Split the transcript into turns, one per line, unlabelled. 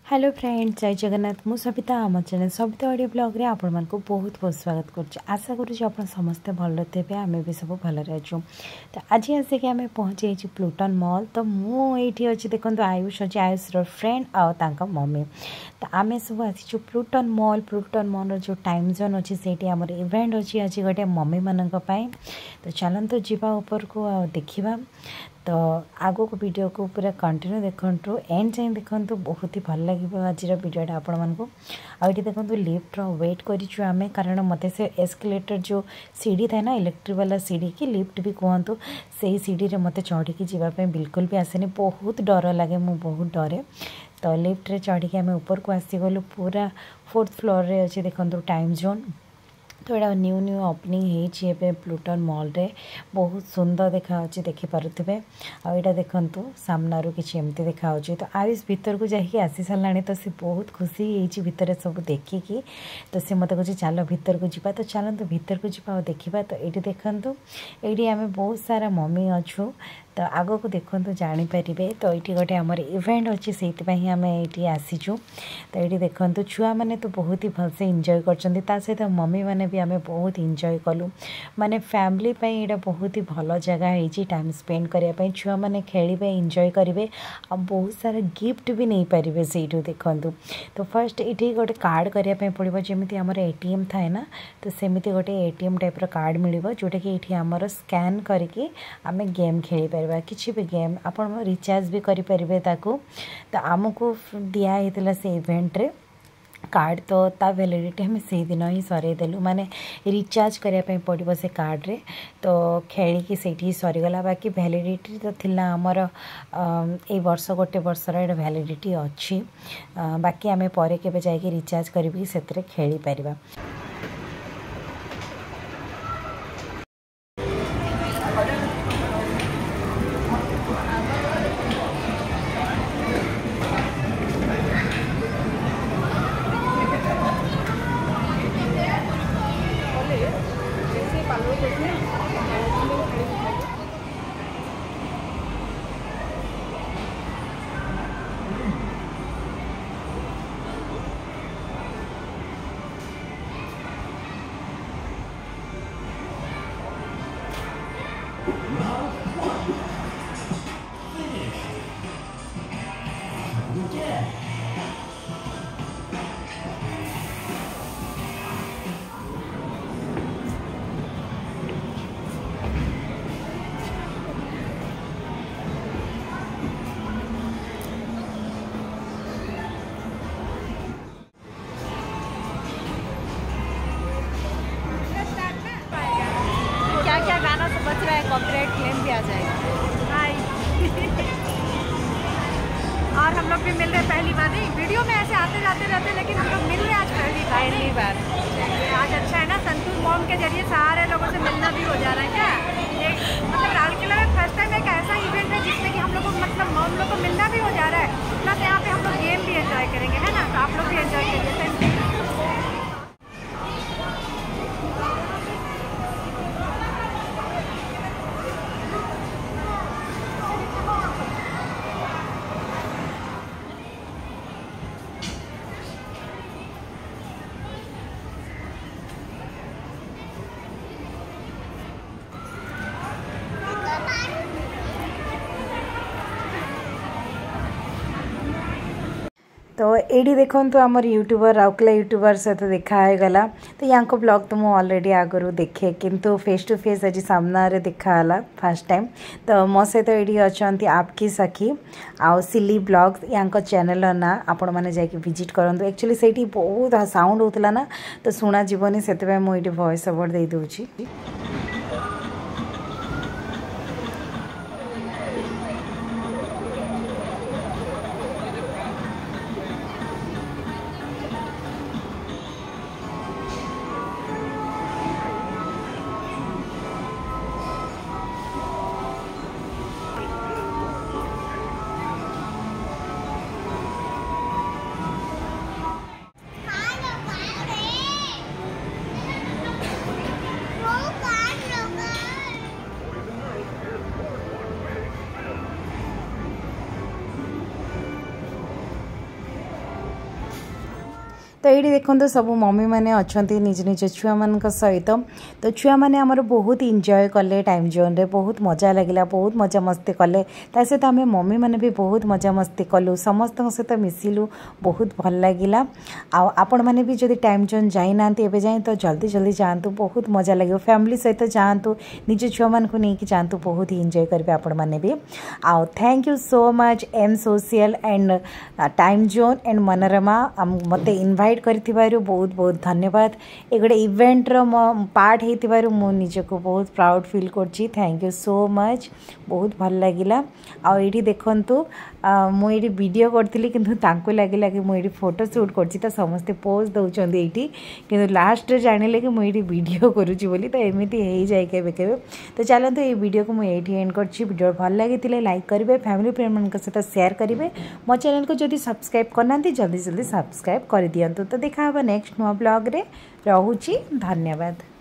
Hello friends, जय जगन्नाथ। मु सबिता आम चैनल सबिता ऑडियो ब्लॉग रे आपण मानक बहुत बहुत स्वागत कर। आशा करूँ समस्ते भल थे, आम भी सब भलरे अच्छु। तो आज आसिक आम पहुँची प्लूटन मॉल। तो मुझे अच्छी देखो आयुष अच्छे, आयुष फ्रेंड आउ मम्मी। तो आम सब आसी प्लूटन मॉल। प्लूटन मॉल जो टाइम जोन अच्छी से इवेंट अच्छी आज गोटे मम्मी मानक। तो चलते जावा ऊपर को देखा। तो आगो को वीडियो को पूरा कंटिन्यू देखु, एंड जाए देखु, बहुत ही भल लगे आज वीडियोटा आपण मानक। आइए देखो लिफ्ट वेट करूँ आम, कारण मत से एस्केलेटर जो सीढ़ी थाए ना, इलेक्ट्रिक वाला सीढ़ी की लिफ्ट भी कहतु, से सीढ़ी रे मत चढ़ी जावाई बिल्कुल भी आसेनी, बहुत डर लगे, मुझे बहुत डरे। तो लिफ्ट रे चढ़ी आम ऊपर को आसीगलु, पूरा 4th फ्लोर रे अच्छे देखो टाइम जोन। तो यहाँ न्यू न्यू ओपनिंग होइए प्लूटन मॉल रे, बहुत सुंदर देखा देखिपे। आईटा देखु सामनारू किसी एमती देखा। तो आयुष भीतर को जाकि आसी सारा, तो सी बहुत खुशी होती भितर सब देखिकी। तो सी मत कहे चल भीतर को जीवा। तो चलते भीतर को जीवा देखा। तो ये देखु, ये आम बहुत सारा मम्मी अच्छू। तो आग को देखु जानीपारे। तो ये गोटे आमर इवेंट अच्छी, से आम ये आसीचु। तो ये देखु छुआ मैंने तो बहुत ही भलसे एंजॉय कर सहित मम्मी मैंने भी आम बहुत एंजॉय कलु। माने फैमिली ये बहुत ही भल जगह है टाइम स्पेंड करने। छुआ मैंने खेलें, एंजॉय करेंगे, आ बहुत सारा गिफ्ट भी नहीं पारे से देखु। तो फर्स्ट ये गोटे कार्ड करने पड़ो, जमी आमर एटीएम थाए ना, तो सेमती गोटे एटीएम टाइप कार्ड मिल जोटा कि ये आमर स्कैन करके आम गेम खेली पार, किसी भी गेम आप रिचार्ज भी करें ताकू। तो आमको दिखाई से इवेंट रे कार्ड। तो ता वैलिडिटी हमें से दिन ही सरेदेलु, माने रिचार्ज करने पड़ो से कार्ड रे। तो खेलिकी से सरीगला। बाकी वैलिडिटी तो थिला आमर ए वर्ष गोटे वर्षर वैलिडिटी अच्छी। बाकी आम पर के जाकि रिचार्ज करी से खेली पारिबा। क्या गाना तो बच रहा है, कॉपीराइट क्लेम भी आ जाएगा। हाय और हम लोग भी मिल रहे पहली बार, नहीं वीडियो में ऐसे आते जाते रहते, लेकिन हम लोग मिल रहे आज पहली बार। आज अच्छा है ना, संतूर मॉम के जरिए सारे लोगों से मिलना भी हो जा रहा है। क्या मतलब राउरकेला में फर्स्ट टाइम एक ऐसा इवेंट है जिसमें कि हम लोग को मतलब मॉम लोग को मिलना भी हो जा रहा है, प्लस यहाँ पे हम लोग गेम भी एंजॉय करेंगे, है ना। तो आप लोग भी एंजॉय करिए। तो ये देखो आमर यूट्यूबर राउरकेला यूट्यूबर सहित देखाई गला। तो यहाँ ब्लॉग तो मुझे ऑलरेडी आगु देखे, किंतु फेस टू फेस आज सामना रे देखाला फर्स्ट टाइम। तो मो सहित ये अच्छा आपकी सखी आउ सिली ब्लॉग्स, यहाँ चैनल ना आपण मैंने जाकि विजिट करूँ। एक्चुअली से बहुत साउंड होता ना, तो शुणा जीवनी से मुझे वॉइस ओवर दे दूची। तो ये देखो सब मम्मी मैंने अच्छा निज निज छुआ मान सहित तो छुआ मैंने आमर बहुत इंजॉय कले टाइम जोन रे बहुत मजा लगे बहुत मजा मस्ती कले सहित आम मम्मी मैंने भी बहुत मजा मस्ती कलु समस्त सहित मिसिलु बहुत भल लगिला आपण मैंने भी जदि टाइम जोन जाइना एवं जाए तो जल्दी जल्दी जातु बहुत मजा लगे फैमिली सहित जातु निज छुआ मान को लेकिन जातु बहुत ही इंजॉय करेंगे आपण मैंने भी आउ thank you so much M social and time zone and Manorama मते इनवाइट करिथिबारु बहुत बहुत धन्यवाद ए गोटे इवेंट रो पार्ट हेतिबारु मो निजको बहुत प्राउड फील करछि थैंक यू सो मच बहुत भल लागिला आ एठी देखंतु मो एठी वीडियो करथिली किंतु तांको लागिला कि मो एठी फोटो शूट करछि त समस्त पोज दउचंदी एठी किंतु लास्ट रे जानिले कि मो एठी वीडियो करूछि बोली तो एमिति हेई जाय केबे केबे तो चलंतु ए वीडियो को मो एठी एंड करछि वीडियो भल लागितिले लाइक करिवे फैमिली फ्रेंड मन के साथ शेयर करिवे मो चैनल को जदि सब्सक्राइब करना जल्दी जल्दी सब्सक्राइब कर दियंतु तो देखा नेक्स्ट नुआ ब्लॉग रे रहूची धन्यवाद।